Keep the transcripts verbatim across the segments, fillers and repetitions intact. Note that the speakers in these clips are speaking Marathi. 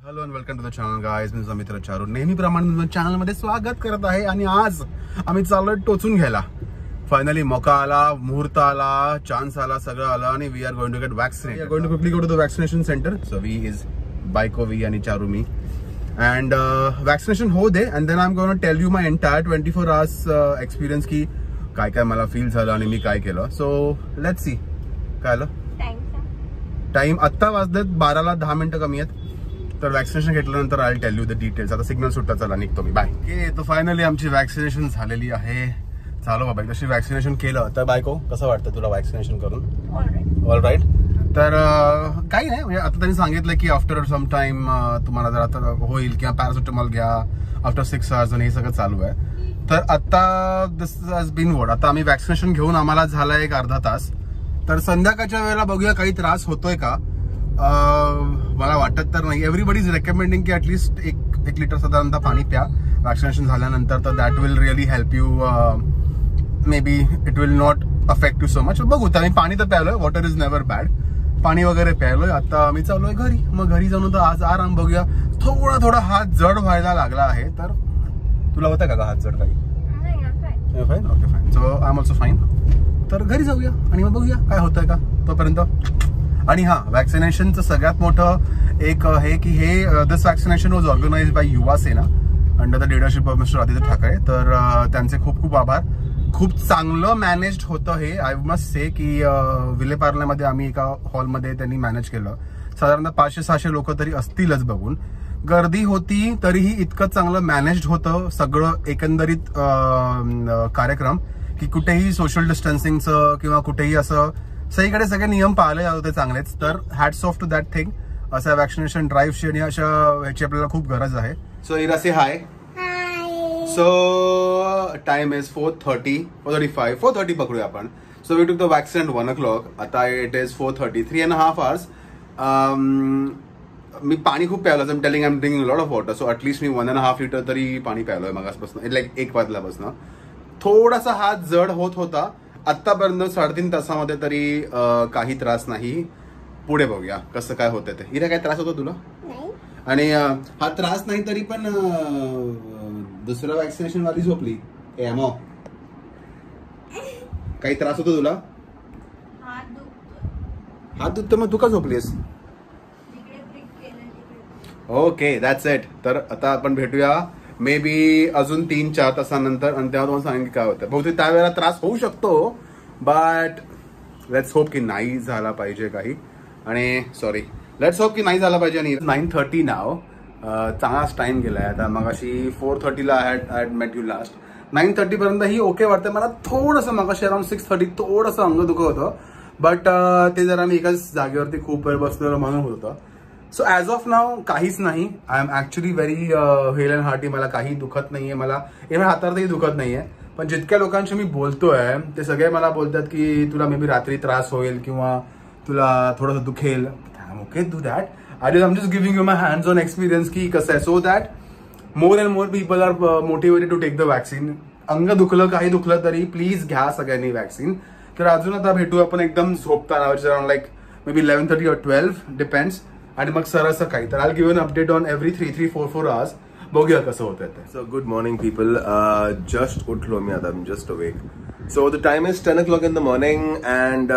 Hello and welcome to the channel guys. मी तुझा मित्र चारू नेहमीप्रमाणे चॅनल मध्ये स्वागत करत आहे. आणि आज आम्ही चाललोय टोचून घ्यायला. फायनली मोका आला, मुहूर्त आला, चान्स आला, सगळं आलं आणि we are going to get vaccinated. We are going to quickly go to the vaccination centre. So we is बायको वी आणि चारू मी. अँड वॅक्सिनेशन हो दे and then I am going to tell you my entire twenty four hours experience की काय काय मला फील झालं आणि मी काय केलं. So let's see. काय आलं टाइम आत्ता वाजलेत बाराला दहा मिनिटं कमी आहेत. तर वॅक्सिनेशन घेतल्यानंतर I tell you the details. आता सिग्नल सुटला, चला निघतो मी. बाय. ओके, तर फायनली आमची वॅक्सिनेशन झालेली आहे. चालू बाबा तशी वॅक्सिनेशन केलं तर बायको कसं वाटतं तुला वॅक्सिनेशन करून? All right. तर काही नाही म्हणजे आता त्यांनी सांगितलं की आफ्टर सम टाइम तुम्हाला जर आता होईल किंवा पॅरासिटामॉल घ्या आफ्टर सिक्स आवर्स आणि हे सगळं चालू आहे. तर आता दिस हॅज बीन वॉट. आता आम्ही वॅक्सिनेशन घेऊन आम्हाला झाला एक अर्धा तास. तर संध्याकाळच्या वेळेला बघूया काही त्रास होतोय का. मला वाटत तर नाही. एव्हरीबडी इज रेकमेंडिंग की ऍटलीस्ट एक एक लिटर साधारणतः पाणी प्या वॅक्सिनेशन झाल्यानंतर. तर that will really help you. May be it will not affect you so much. बघू. तर मी पाणी तर प्यायलोय. Water is never bad. पाणी वगैरे प्यायलोय. आता आम्ही चाललोय घरी. मग घरी जाऊन तर आज आराम बघूया. थोडा थोडा हात जड व्हायला लागला आहे. तर तुला होता का हात जड काही? Fine. Okay fine. So I am also fine. तर घरी जाऊया आणि मग बघूया काय होतंय का तोपर्यंत. आणि हा वॅक्सिनेशनचं सगळ्यात मोठं एक हे की हे this vaccination was organised by Yuva Sena under the leadership of mister Aditya Thackeray. तर त्यांचे खूप खूप आभार. खूप चांगलं मॅनेज्ड होतं हे. आय मस्ट से की विलेपार्ल्यामध्ये आम्ही एका हॉलमध्ये त्यांनी मॅनेज केलं. साधारणतः पाचशे सहाशे लोक तरी असतीलच बघून. गर्दी होती तरीही इतकं चांगलं मॅनेज्ड होतं सगळं एकंदरीत कार्यक्रम की कुठेही सोशल डिस्टन्सिंगचं किंवा कुठेही असं सगळीकडे सगळे नियम पाळले जात होते चांगलेच. तर hats off to that thing. अशा वॅक्सिनेशन ड्राईव्हची आणि अशा ह्याची आपल्याला खूप गरज आहे. So Ira say hi. So time is four thirty four thirty five four thirty पकडूया आपण. So we took the vaccine at one o'clock. आता it is four thirty three and half hours. मी पाणी खूप प्यायलो. I am telling I am drinking lot of water. So at least मी वन अँड हाफ लिटर तरी पाणी प्यायलोय मगासपासून, लाईक एक वाजल्यापासून. थोडासा हात जड होत होता. आतापर्यंत साडेतीन तासामध्ये तरी काही त्रास नाही. पुढे बघूया कसं काय होतंय ते. इथे काय त्रास होतो तुला? आणि हा त्रास नाही तरी पण दुसरं वॅक्सिनेशन वाली झोपली एमो. काही त्रास होतो तुला? हात दुखतो. मग तू का झोपलीस? Okay that's it. तर आता आपण भेटूया मे बी अजून तीन चार तासानंतर आणि तेव्हा तुम्हाला सांगेन की काय होतं. बहुतेक त्यावेळेला त्रास होऊ शकतो बट लेट्स होप की नाही झाला पाहिजे काही. आणि सॉरी लेट्स होप की नाही झाला पाहिजे. आणि नाईन थर्टी नाव चांगलाच टाइम गेलाय. आता मग अशी फोर थर्टीला I had met you last. Nine thirty पर्यंत ही ओके वाटतं मला. थोडंसं मग अशी अराउंड सिक्स थर्टी थोडंसं अंग दुखत होतं. बट ते जरा मी एकाच जागेवरती खूप वेळ बसलेलं म्हणून होत होतं. सो ॲज ऑफ नाव काहीच नाही. I am actually very hale and hearty. मला काही दुखत नाहीये. मला इव्हन हातावरही दुखत नाहीये. पण जितक्या लोकांशी मी बोलतोय ते सगळे मला बोलतात की तुला मे बी रात्री त्रास होईल किंवा तुला थोडंसं दुखेल. Okay do that. I am just giving you my hands on experience की कसं आहे. So that more and more people are motivated to take the vaccine. अंग दुखलं काही दुखलं तरी प्लीज घ्या सगळ्यांनी वॅक्सिन. तर अजून आता भेटू आपण एकदम झोपताना around like may be eleven thirty or twelve depends. आणि मग सर असं काही. तर I give an update on every three three four four hours. बघूया कसं होतंय ते. So good morning people. Just उठलो मी आता. Just awake. So the time is ten o'clock in the morning. And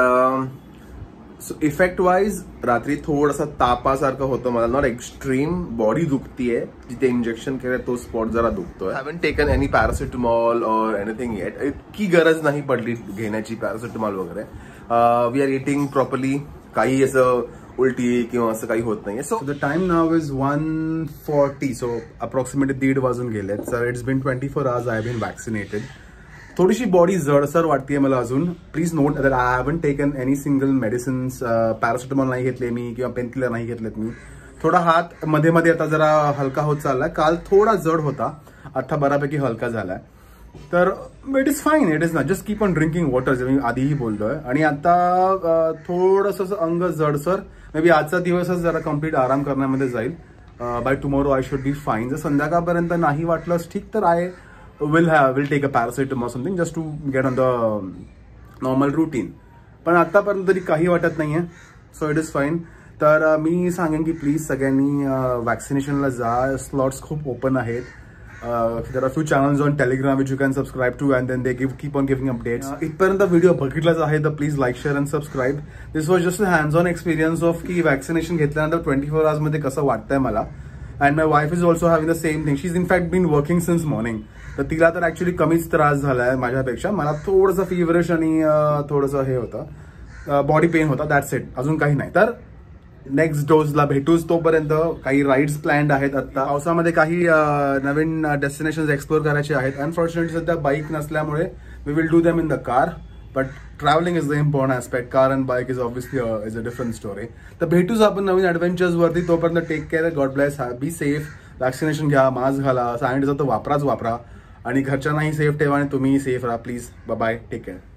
so effect wise रात्री थोडासा तापासारखं होतं मला. Not extreme. बॉडी दुखतीये. जिथे इंजेक्शन केलंय तो स्पॉट जरा दुखतोय. Haven't taken any paracetamol or anything yet. इतकी गरज नाही पडली घेण्याची पॅरासिटामॉल वगैरे. We are eating properly. काही असं उलटी किंवा असं काही होत नाहीये. So the time now is one forty. So approximately दीड वाजून गेलेत. So it's been twenty four hours I been vaccinated. थोडीशी बॉडी जडसर वाटतेय मला अजून. Please note that I haven't taken any single medicines. Paracetamol नाही घेतले मी किंवा पेन किलर नाही घेतलेत मी. थोडा हात मध्ये मध्ये आता जरा हलका होत चाललाय. काल थोडा जड होता. आता बऱ्यापैकी हलका झालाय. तर it is fine. It is not. Just keep on drinking water जे मी आधीही बोललोय. आणि आता थोडंसं अंग जडसर. मे बी आजचा दिवसच जरा कम्प्लीट आराम करण्यामध्ये जाईल. By tomorrow I should be fine. जर संध्याकाळपर्यंत नाही वाटलंच ठीक तर I will have will take a paracetamol something just to get on the normal routine. पण आतापर्यंत तरी काही वाटत नाहीये. So it is fine. तर मी सांगेन की प्लीज सगळ्यांनी वॅक्सिनेशनला जा. स्लॉट्स खूप ओपन आहेत. There are few channels on Telegram which you can subscribe to and then they give keep on giving updates. इथपर्यंत व्हिडिओ बघितलाच आहे तर please like share and subscribe. This was just a hands on experience of की वॅक्सिनेशन घेतल्यानंतर ट्वेंटी फोर आवर्समध्ये कसं वाटतंय मला. And my wife is also having the same thing. She is in fact been working since morning. तर तिला तर ऍक्च्युली कमीच त्रास झालाय माझ्यापेक्षा. मला थोडंसं फिवरिश आणि थोडंसं हे होतं, बॉडी पेन होता. दॅट्स इट, अजून काही नाही. तर नेक्स्ट डोजला भेटूच. तोपर्यंत काही राईड्स प्लॅन्ड आहेत. आता पावसामध्ये काही नवीन डेस्टिनेशन्स एक्सप्लोर करायचे आहेत. अनफॉर्च्युनेटली सध्या बाईक नसल्यामुळे we will do them in the car. But travelling is the important aspect. Car and bike is obviously is a different story. तर भेटूच आपण नवीन ऍडव्हेंचर्स वरती. तोपर्यंत take care. God bless. Be safe. Vaccination घ्या, मास्क घाला, सॅनिटायझर तर वापराच वापरा आणि घरच्यांनाही सेफ ठेवा आणि तुम्हीही सेफ राहा please. Bye bye. Take care.